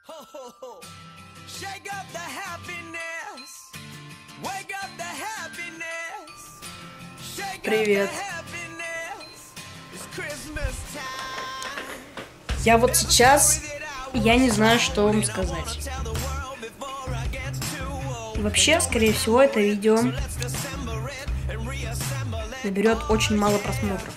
Привет. Я вот сейчас, я не знаю, что вам сказать. Вообще, скорее всего, это видео наберет очень мало просмотров.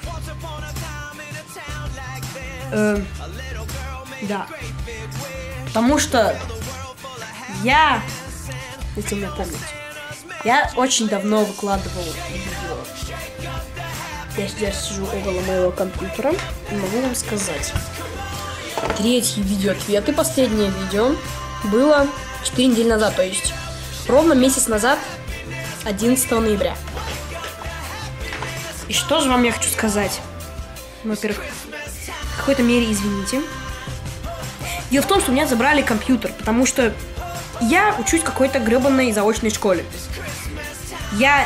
Да. Потому что я, если вы меня помните, я очень давно выкладывал видео. Я сейчас сижу около моего компьютера и могу вам сказать. Третье видео ответы, последнее видео было 4 недели назад, то есть ровно месяц назад, 11 ноября. И что же вам я хочу сказать? Во-первых, в какой-то мере извините. Дело в том, что у меня забрали компьютер, потому что я учусь в какой-то гребаной заочной школе. Я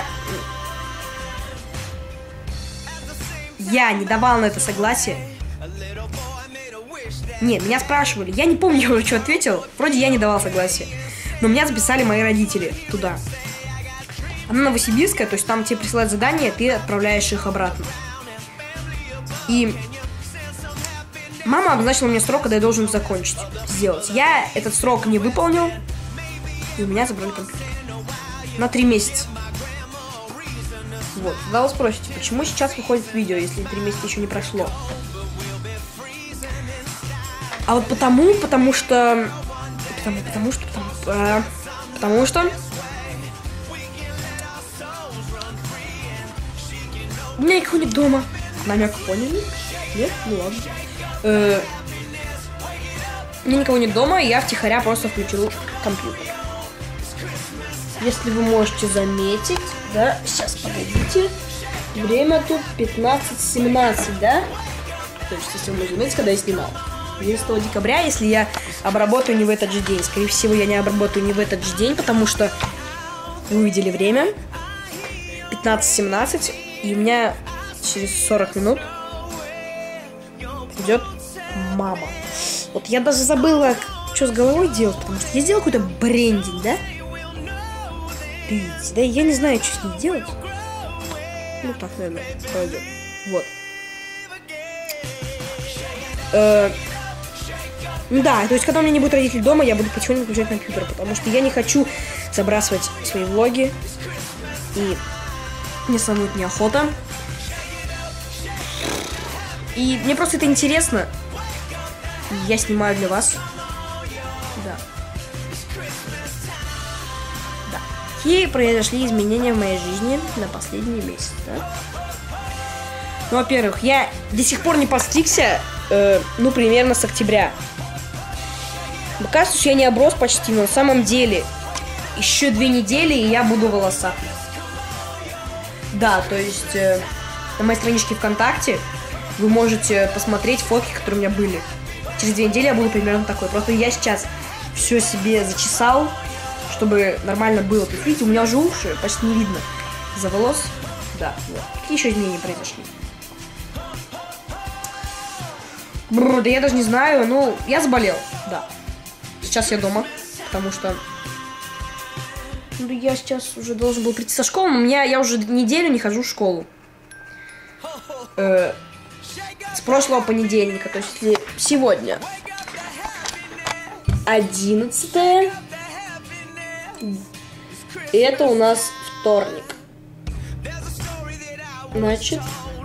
не давал на это согласие. Нет, меня спрашивали. Я не помню, я уже что ответил. Вроде я не давал согласия. Но меня записали мои родители туда. Она новосибирская, то есть там тебе присылают задания, ты отправляешь их обратно. И мама обозначила мне срок, когда я должен закончить, сделать. Я этот срок не выполнил, и у меня забрали компьютер. На 3 месяца. Вот. Тогда вы спросите, почему сейчас выходит видео, если 3 месяца еще не прошло? А вот потому что у меня никого нет дома. Намек поняли? Нет? Ну ладно. У меня никого нет дома, и я втихаря просто включил компьютер. Если вы можете заметить, да, сейчас, погодите. Время тут 15:17, да? То есть, если вы можете заметить, когда я снимал. 11 декабря, если я обработаю не в этот же день. Скорее всего, я не обработаю не в этот же день, потому что вы увидели время. 15:17, и у меня через 40 минут идет мама. Вот я даже забыла, что с головой делать, потому что я сделал какой-то брендинг, да? Видите, да? Я не знаю, что с ней делать. Ну так, наверное, пойдет. Вот. Да, то есть, когда у меня не будет родителей дома, я буду потихоньку включать компьютер, потому что я не хочу забрасывать свои влоги, и мне самому это неохота. И мне просто это интересно. Я снимаю для вас. Да. Да. Какие произошли изменения в моей жизни на последний месяц, да? Ну, во-первых, я до сих пор не постригся, ну, примерно с октября. Кажется, что я не оброс почти, но на самом деле еще 2 недели, и я буду в волосах. Да, то есть на моей страничке ВКонтакте вы можете посмотреть фотки, которые у меня были. Через 2 недели я буду примерно такой. Просто я сейчас все себе зачесал, чтобы нормально было. То есть, видите, у меня уже уши почти не видно из-за волос. Да, вот. Какие еще изменения произошли? Да я даже не знаю. Ну, я заболел, да. Сейчас я дома, потому что я сейчас уже должен был прийти со школы, но я уже неделю не хожу в школу. С прошлого понедельника, то есть сегодня 11-е, и это у нас вторник. Значит,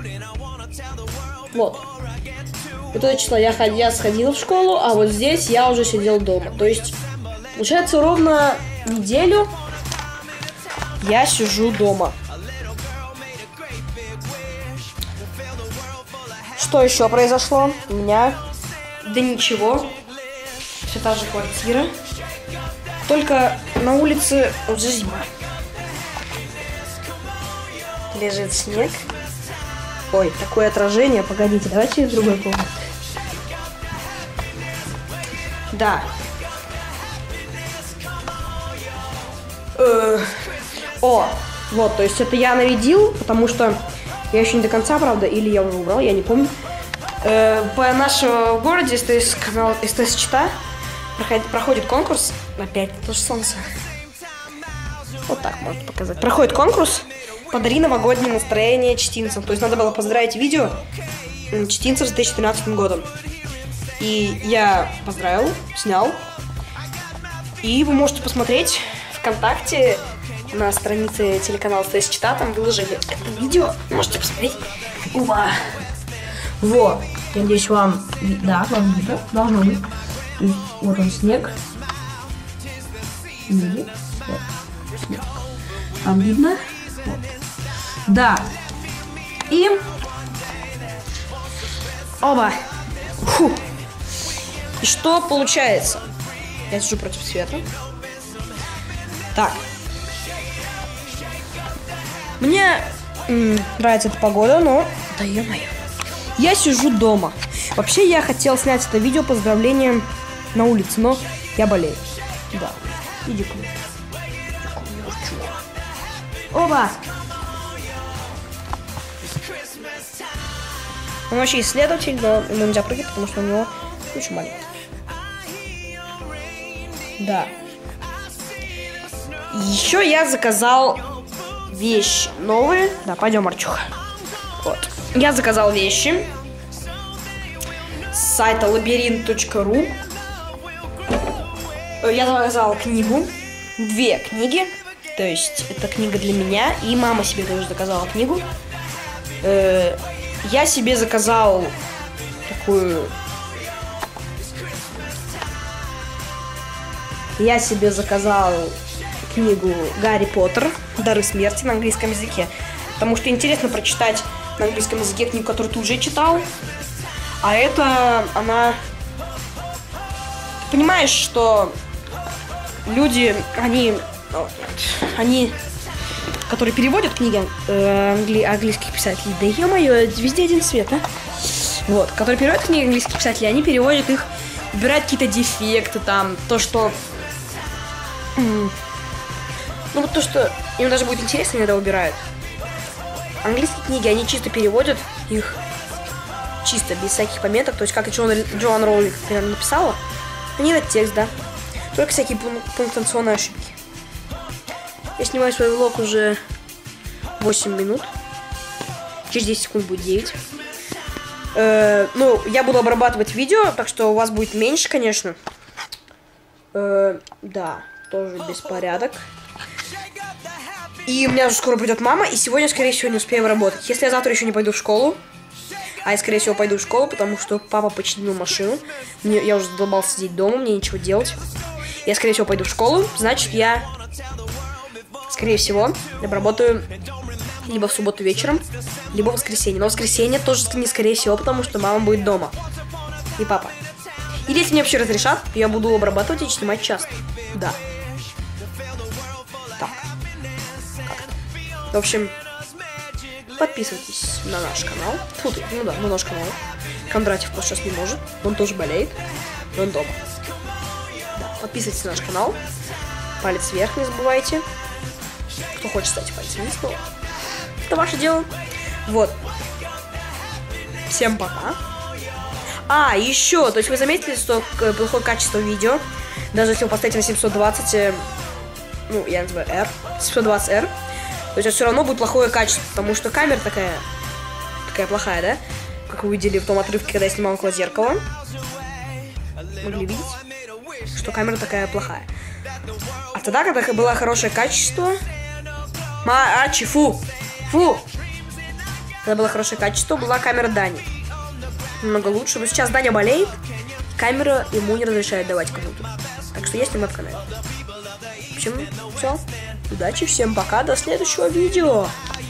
вот. Вот это число я сходил в школу, а вот здесь я уже сидел дома. То есть, получается, ровно неделю я сижу дома. Что еще произошло? У меня... Да ничего. Все та же квартира. Только на улице уже зима. Лежит снег. Ой, такое отражение. Погодите, давайте из другой комнаты. Да. О, вот, то есть это я наведил, потому что я еще не до конца, правда, или я уже убрал, я не помню. По нашему городе СТС канал СТС Чита, проходит конкурс. Опять то же солнце. Вот так можно показать. Проходит конкурс. Подари новогоднее настроение чтинцам. То есть надо было поздравить видео чтинцев с 2013 годом. И я поздравил, снял. И вы можете посмотреть ВКонтакте на странице телеканала СТС Чита. Там выложили это видео. Можете посмотреть. Уа. Вот. Я надеюсь, вам... Да, вам видно. Должно быть. То есть, вот он снег. Видите? Вот. Снег. Вам видно? Вот. Да. И... Оба. Фу. И что получается? Я сижу против света. Так. Мне нравится эта погода, но... Да ё-моё. Я сижу дома. Вообще, я хотел снять это видео поздравлением на улице, но я болею. Да. Иди ко мне. Оба! Он вообще исследователь, но ему нельзя прыгать, потому что у него очень маленький. Да. Еще я заказал вещи новые. Да, пойдем, Арчуха. Вот. Я заказал вещи с сайта labyrinth.ru. Я заказал книгу. 2 книги. То есть, это книга для меня. И мама себе тоже заказала книгу. Я себе заказал такую... Я себе заказал книгу «Гарри Поттер. Дары смерти» на английском языке. Потому что интересно прочитать на английском языке книгу, которую ты уже читал. А это она... Ты понимаешь, что люди, они, которые переводят книги английских писателей, да ё-моё, везде один цвет, а? Вот, которые переводят книги английских писателей, они переводят их, убирают какие-то дефекты, там, то, что... Ну, вот то, что им даже будет интересно, иногда убирают. Английские книги, они чисто переводят их чисто, без всяких пометок, то есть, как и Джоан Роулинг, например, написала, они на текст, да, только всякие пунктуационные ошибки. Я снимаю свой влог уже 8 минут, через 10 секунд будет 9. Ну, я буду обрабатывать видео, так что у вас будет меньше, конечно. Да, тоже беспорядок. И у меня уже скоро придет мама, и сегодня, скорее всего, не успеем работать. Если я завтра еще не пойду в школу, а я, скорее всего, пойду в школу, потому что папа починил машину. Я уже задолбался сидеть дома, мне нечего делать. Я, скорее всего, пойду в школу, значит, я, скорее всего, обработаю либо в субботу вечером, либо в воскресенье. Но в воскресенье тоже не скорее всего, потому что мама будет дома. И папа. Или если мне вообще разрешат, я буду обрабатывать и снимать часто. Да. Так. В общем, подписывайтесь на наш канал. Фу, ну да, на наш канал. Кондратьев просто сейчас не может. Он тоже болеет. Но он дома. Да, подписывайтесь на наш канал. Палец вверх не забывайте. Кто хочет, кстати, палец вниз. Ну, это ваше дело. Вот. Всем пока. А, еще, то есть вы заметили, что плохое качество видео, даже если вы поставите на 720, ну, я называю R, 720R, то есть все равно будет плохое качество, потому что камера такая плохая, да? Как вы видели в том отрывке, когда я снимал около зеркала. Могли видеть, что камера такая плохая. А тогда, когда было хорошее качество... Фу! Когда было хорошее качество, была камера Дани. Намного лучше. Но сейчас Даня болеет, камера ему не разрешает давать кому-то. Так что я снимаю в канале. В общем, все. Удачи, всем пока, до следующего видео.